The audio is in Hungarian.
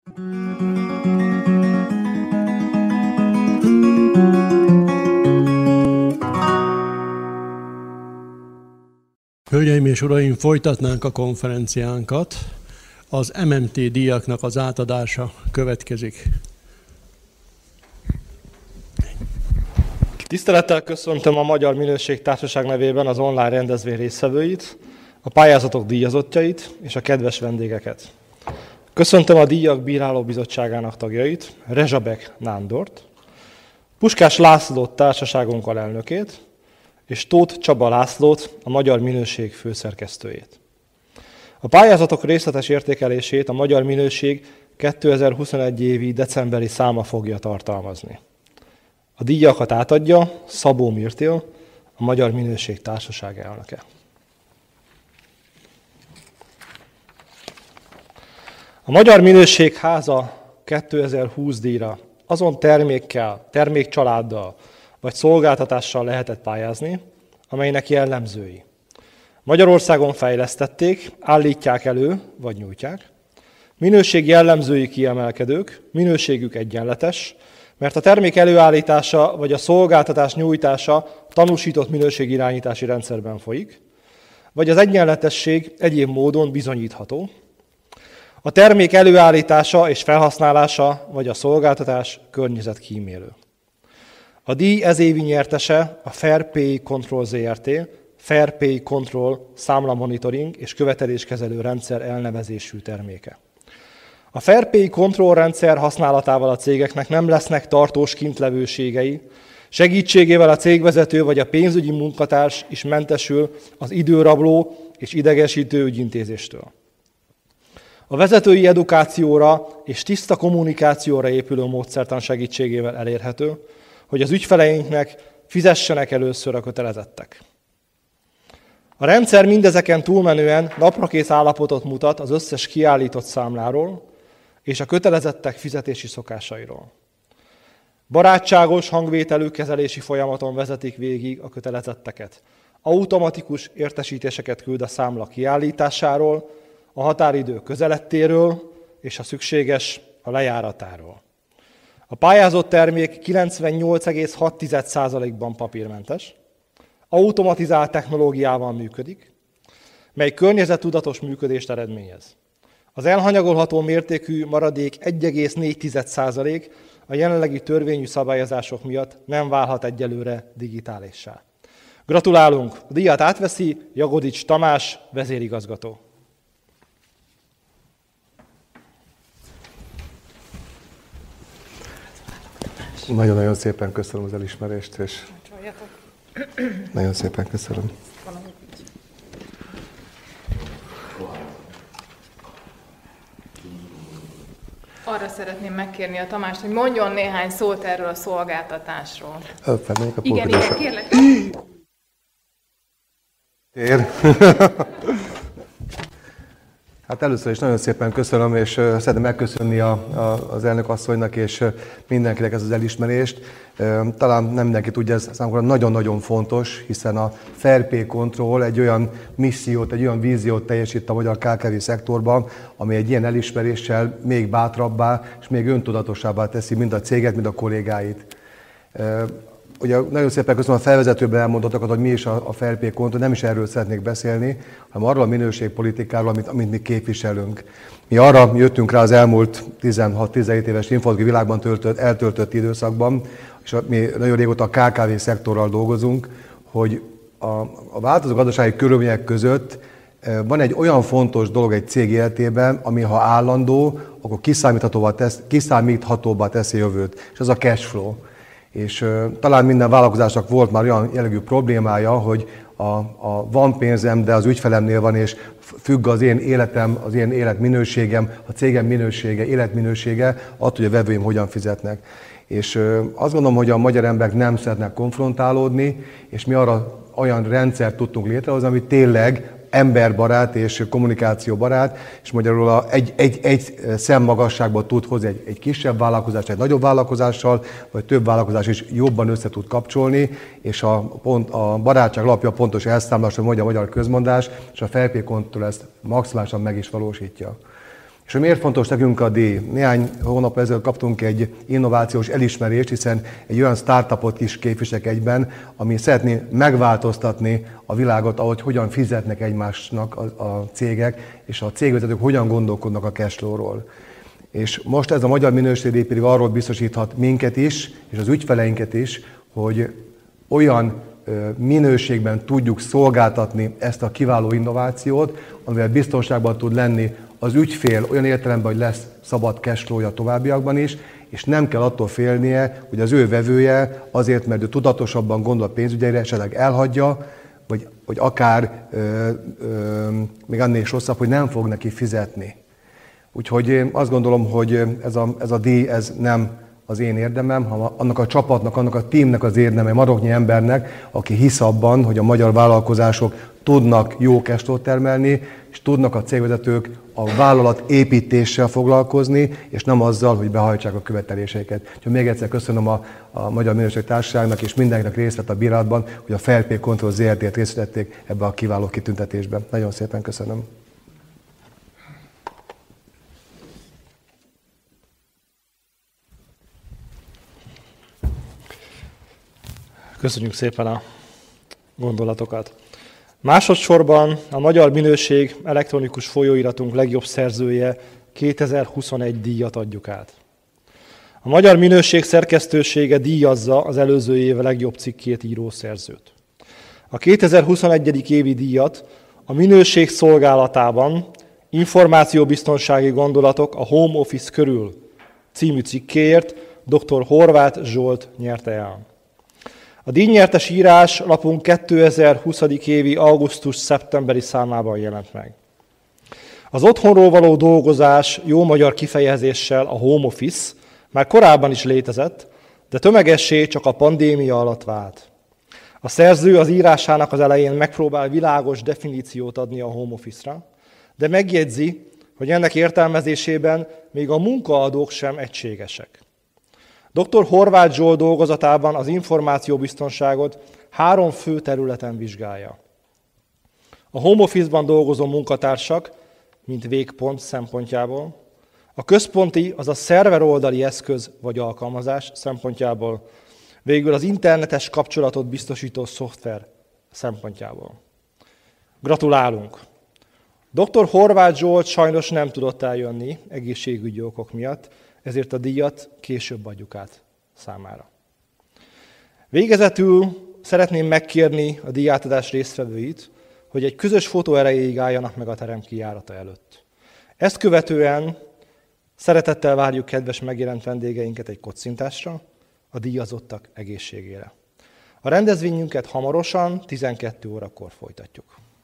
Hölgyeim és uraim, folytatnánk a konferenciánkat. Az MMT díjaknak az átadása következik. Tisztelettel köszöntöm a Magyar Minőség Társaság nevében az online rendezvény résztvevőit, a pályázatok díjazottjait és a kedves vendégeket. Köszöntöm a díjak bírálóbizottságának tagjait, Rezsabek Nándort, Puskás Lászlót társaságunk alelnökét, és Tóth Csaba Lászlót, a Magyar Minőség főszerkesztőjét. A pályázatok részletes értékelését a Magyar Minőség 2021 évi decemberi száma fogja tartalmazni. A díjakat átadja Szabó Mirtil, a Magyar Minőség Társaság elnöke. A Magyar Minőség Háza 2020 díjra azon termékkel, termékcsaláddal vagy szolgáltatással lehetett pályázni, amelynek jellemzői Magyarországon fejlesztették, állítják elő vagy nyújtják, minőség jellemzői kiemelkedők, minőségük egyenletes, mert a termék előállítása vagy a szolgáltatás nyújtása tanúsított minőségirányítási rendszerben folyik, vagy az egyenletesség egyéb módon bizonyítható, a termék előállítása és felhasználása vagy a szolgáltatás környezetkímélő. A díj ezévi nyertese a Fairpay Control Zrt. Fairpay Control számlamonitoring és követeléskezelő rendszer elnevezésű terméke. A Fairpay Control rendszer használatával a cégeknek nem lesznek tartós kintlevőségei, segítségével a cégvezető vagy a pénzügyi munkatárs is mentesül az időrabló és idegesítő ügyintézéstől. A vezetői edukációra és tiszta kommunikációra épülő módszertan segítségével elérhető, hogy az ügyfeleinknek fizessenek először a kötelezettek. A rendszer mindezeken túlmenően naprakész állapotot mutat az összes kiállított számláról és a kötelezettek fizetési szokásairól. Barátságos hangvételű kezelési folyamaton vezetik végig a kötelezetteket. Automatikus értesítéseket küld a számla kiállításáról, a határidő közelettéről és ha szükséges, a lejáratáról. A pályázott termék 98,6%-ban papírmentes, automatizált technológiával működik, mely környezettudatos működést eredményez. Az elhanyagolható mértékű maradék 1,4% a jelenlegi törvényű szabályozások miatt nem válhat egyelőre digitálissá. Gratulálunk! A díjat átveszi Jagodics Tamás, vezérigazgató. Nagyon-nagyon szépen köszönöm az elismerést, és nagyon szépen köszönöm. Arra szeretném megkérni a Tamást, hogy mondjon néhány szót erről a szolgáltatásról. Igen, kérlek. Hát először is nagyon szépen köszönöm, és szeretném megköszönni az elnök asszonynak és mindenkinek ezt az elismerést. Talán nem mindenki tudja, ez számomra nagyon-nagyon fontos, hiszen a Fairpay Control egy olyan missziót, egy olyan víziót teljesít a magyar KKV szektorban, ami egy ilyen elismeréssel még bátrabbá és még öntudatosabbá teszi mind a céget, mind a kollégáit. Ugye nagyon szépen köszönöm a felvezetőben elmondottakat, hogy mi is a Fairpay Control, nem is erről szeretnék beszélni, hanem arról a minőségpolitikáról, amit mi képviselünk. Mi arra jöttünk rá az elmúlt 16-17 éves informatikai világban eltöltött időszakban, és mi nagyon régóta a KKV szektorral dolgozunk, hogy a változó gazdasági körülmények között van egy olyan fontos dolog egy cég életében, ami ha állandó, akkor kiszámíthatóbbá teszi a jövőt, és az a cash flow. És talán minden vállalkozásnak volt már olyan jellegű problémája, hogy van pénzem, de az ügyfelemnél van, és függ az én életem, az én életminőségem, a cégem minősége, életminősége, attól, hogy a vevőim hogyan fizetnek. És azt gondolom, hogy a magyar emberek nem szeretnek konfrontálódni, és mi arra olyan rendszert tudtunk létrehozni, ami tényleg emberbarát és kommunikációbarát, és magyarul egy szemmagasságban tud hozni egy kisebb vállalkozást, egy nagyobb vállalkozással, vagy több vállalkozás is jobban össze tud kapcsolni, és a barátság alapja pontos elszámolás, hogy mondja a magyar közmondás, és a Fairpay Control ezt maximálisan meg is valósítja. És hogy miért fontos nekünk a díj? Néhány hónap ezelőtt kaptunk egy innovációs elismerést, hiszen egy olyan startupot is képviselek egyben, ami szeretné megváltoztatni a világot, ahogy hogyan fizetnek egymásnak a cégek, és a cégvezetők hogyan gondolkodnak a cashflow-ról. És most ez a magyar minőségdíj pedig arról biztosíthat minket is, és az ügyfeleinket is, hogy olyan minőségben tudjuk szolgáltatni ezt a kiváló innovációt, amivel biztonságban tud lenni az ügyfél olyan értelemben, hogy lesz szabad cashflow-ja továbbiakban is, és nem kell attól félnie, hogy az ő vevője azért, mert ő tudatosabban gondol a pénzügyeire, esetleg elhagyja, vagy akár még annél is rosszabb, hogy nem fog neki fizetni. Úgyhogy én azt gondolom, hogy ez a díj ez nem az én érdemem, hanem annak a csapatnak, annak a teamnek az érdeme, maroknyi embernek, aki hisz abban, hogy a magyar vállalkozások tudnak jó cashflow-t termelni, és tudnak a cégvezetők a vállalat építéssel foglalkozni, és nem azzal, hogy behajtsák a követeléseiket. Úgyhogy még egyszer köszönöm a Magyar Minőség Társaságnak és mindenkinek részt vett a bírálatban, hogy a Fairpay Control ZRT-t részt vették ebbe a kiváló kitüntetésbe. Nagyon szépen köszönöm. Köszönjük szépen a gondolatokat. Másodszorban a Magyar Minőség elektronikus folyóiratunk legjobb szerzője 2021 díjat adjuk át. A Magyar Minőség szerkesztősége díjazza az előző év legjobb cikkét író szerzőt. A 2021. évi díjat a minőség szolgálatában információbiztonsági gondolatok a Home Office körül című cikkéért dr. Horváth Zsolt nyerte el. A díjnyertes írás lapunk 2020. évi augusztus-szeptemberi számában jelent meg. Az otthonról való dolgozás jó magyar kifejezéssel a home office már korábban is létezett, de tömegessé csak a pandémia alatt vált. A szerző az írásának az elején megpróbál világos definíciót adni a home office-ra, de megjegyzi, hogy ennek értelmezésében még a munkaadók sem egységesek. Dr. Horváth Zsolt dolgozatában az információbiztonságot 3 fő területen vizsgálja. A home office-ban dolgozó munkatársak, mint végpont szempontjából, a központi, azaz szerveroldali eszköz vagy alkalmazás szempontjából, végül az internetes kapcsolatot biztosító szoftver szempontjából. Gratulálunk! Dr. Horváth Zsolt sajnos nem tudott eljönni egészségügyi okok miatt, ezért a díjat később adjuk át számára. Végezetül szeretném megkérni a díjátadás résztvevőit, hogy egy közös fotó erejéig álljanak meg a terem kijárata előtt. Ezt követően szeretettel várjuk kedves megjelent vendégeinket egy kocintásra, a díjazottak egészségére. A rendezvényünket hamarosan 12 órakor folytatjuk.